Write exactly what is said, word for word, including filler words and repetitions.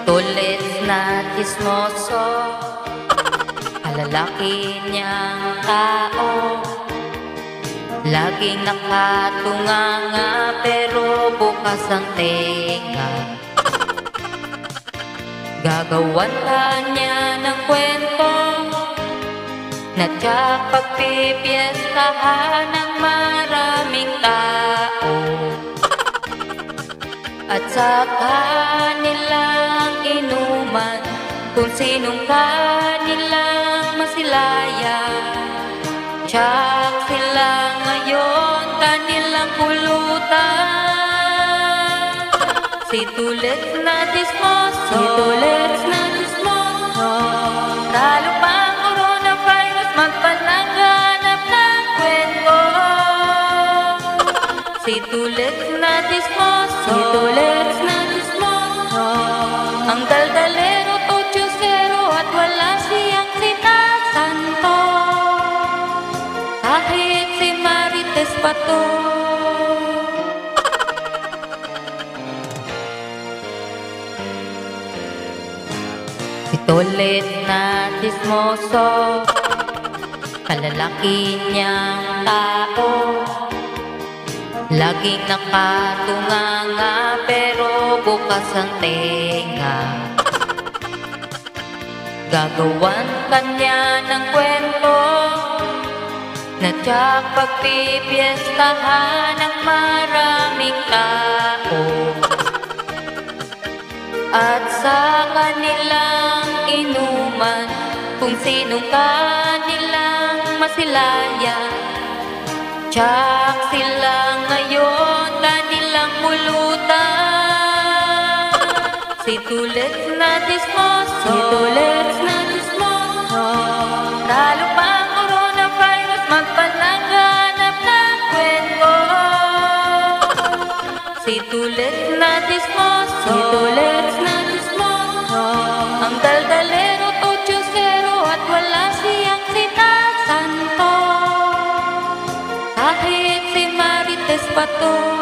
Tulis na chismoso, alalaki niyang tao, laging nakatunganga pero bukas ang tenga. Gagawan ka niya ng kwento na tiyak pagpipiestahan ng maraming tao, at saka nilang inuman kung sinong kanilang masilayan. Tiyak sila ngayon kanilang pulutan. Si Tulis na chismoso, si Tulis na chismoso, talo pang coronavirus magpanangganap ng kwento. Si Tulis na chismoso, si Tulis na chismoso, ang daldalero totyosero at wala siyang sinasanto. Kahit si Marites pa to. Si Tulis na chismoso, kalalaki niyang tao, laging nakatunganga pero bukas ang tenga. Gagawan kanya ng kwento na tiyak pagpipiestahan ng maraming tao, at sa kanilang inuman kung sinong kanilang masilayan. Tiyak sila ngayon kanilang pulutan. Si Tulis na chismoso, si Tulis na chismoso, talo pang coronavirus magpanangganap ng kwento. Si Tulis na chismoso, si Tulis na chismoso, ang daldalero totyosero at wala siyang sinasanto. Kahit si Marites pa to.